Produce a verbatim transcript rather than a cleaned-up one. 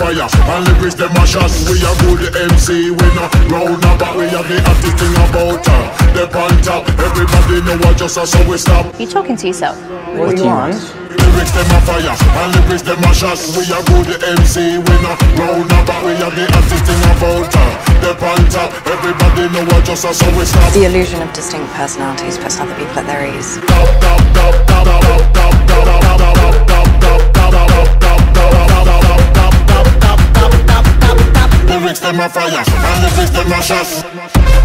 fire, and lyrics them a shot. We a good M C, we no round about. We have the hottest thing about her. The on top, everybody know what just so we stop. You talking to yourself? What do you want? Lyrics them a fire, and lyrics them a shot. We a good M C, we no round about. We have the hottest thing about her. The on top, everybody know what just so we stop. The illusion of distinct personalities puts other people at their ease. Lyrics them a fire, and lyrics them a shot.